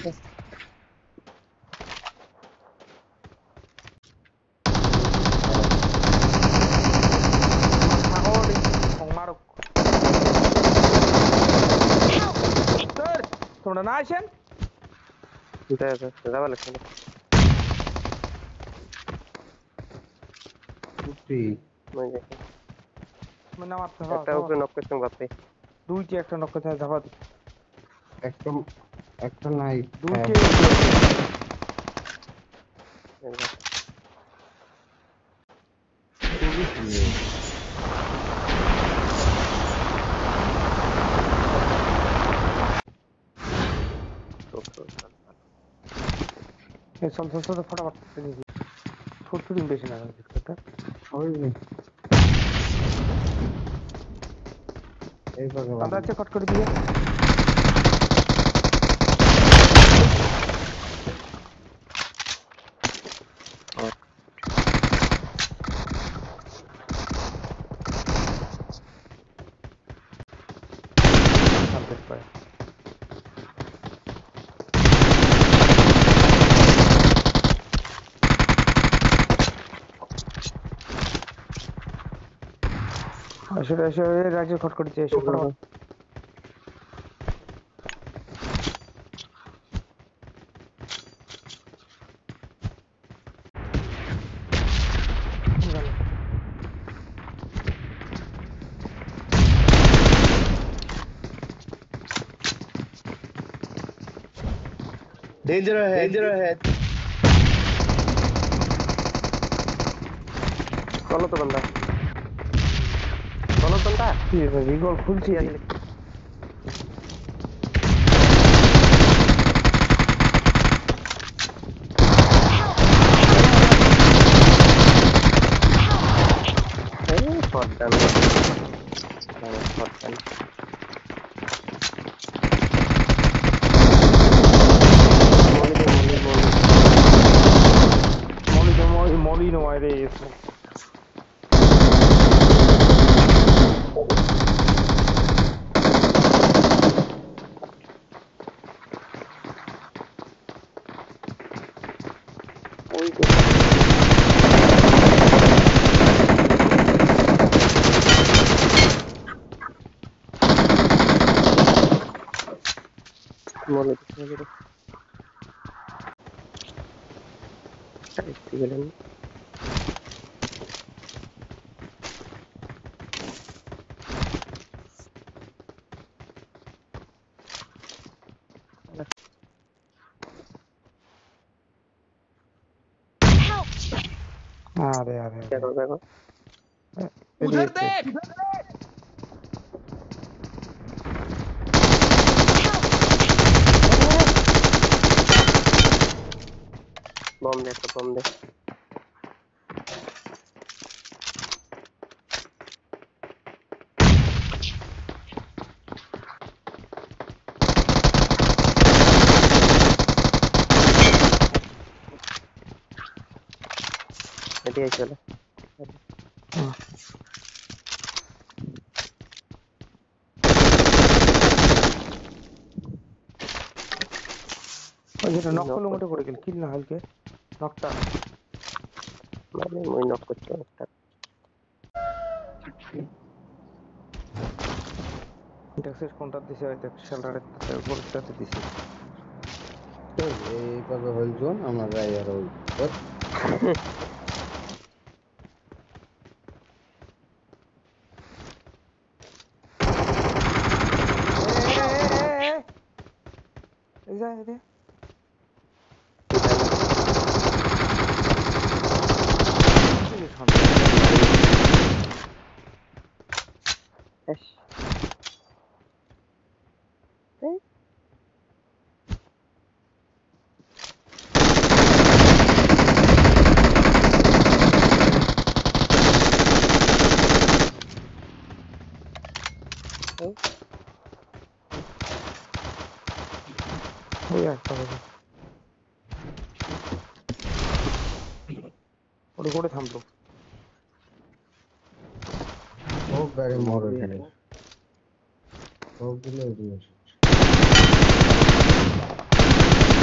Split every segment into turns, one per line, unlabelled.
তোমরা না আসেন
যাওয়া লাগছে না
মানে মারতে
একটা উপরে নক করতে ভাবতে
দুইটি একটা নক করতে ধাবা
একটা নাই
দুইটি চল চল চল ফটাফট ফুটফুটিং বেশি না আমরা আছে কট করে দিয়ে আসলে আসলে রাজ্য খট করে দিয়ে এসে
Danger ahead.
চলো তো বন্ধা
কি রিগল খুলছি Molino aire eso. अरे
দেখো
उधर देख
बम दे এদিকে চলে
যেটা নক করলে মোটে পড়ে গেল কিল না হালকে নকটা
মানে মই নক করতে একটা
ট্যাক্সের কোনটা দিছে ওই দেখ শেল্টারের উপরটাতে দিছে
এই পাবে হইল জোন আমরা যাই আর ওই
এই যা এই ওই একটা হবে ওটা করে থামলো
ও গাড়ি মোড় এখানে ও দিলে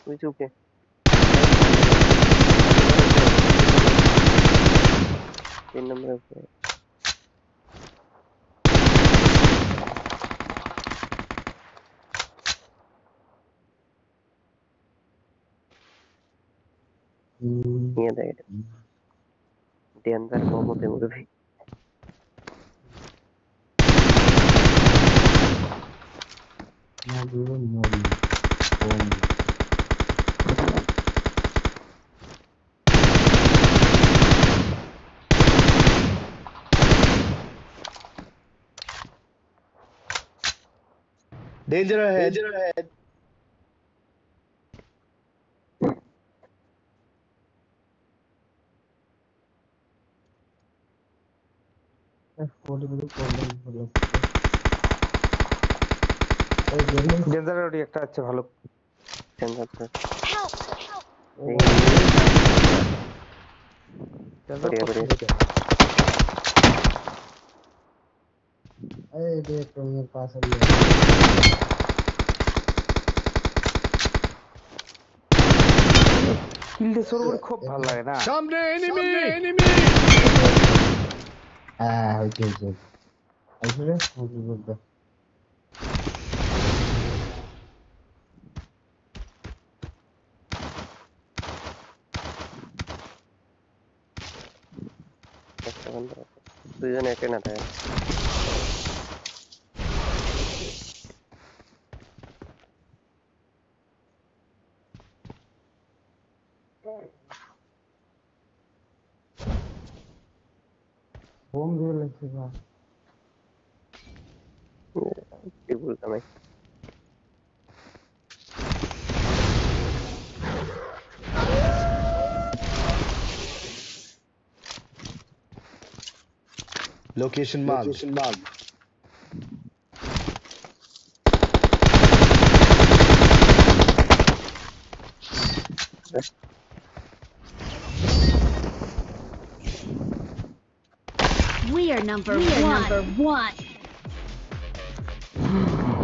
ওই যে ওকে তিন নম্বরে ওকে নিয়ে দেয় এটা ডেঞ্জার মোমোতে উঠবে
Danger ahead. Danger ahead.
ডেঞ্জারের ওটি একটা আছে ভালো।
ডেঞ্জার তো
ডেঞ্জার
बढ़िया बढ़िया
अरे देख तो मेरे पास अभी है।
কিলটা শুরু করে খুব ভালো লাগে না?
Samne enemy. Enemy.
হ্যাঁ হয়েছে হয়েছে আসলে কি বলবো
একটা বন্ধু আছে দুইজন একে না থাকে
বোম দিয়ে লাগছে না
কি বলতাম আমি
Location marked. Location marked.
We are number one.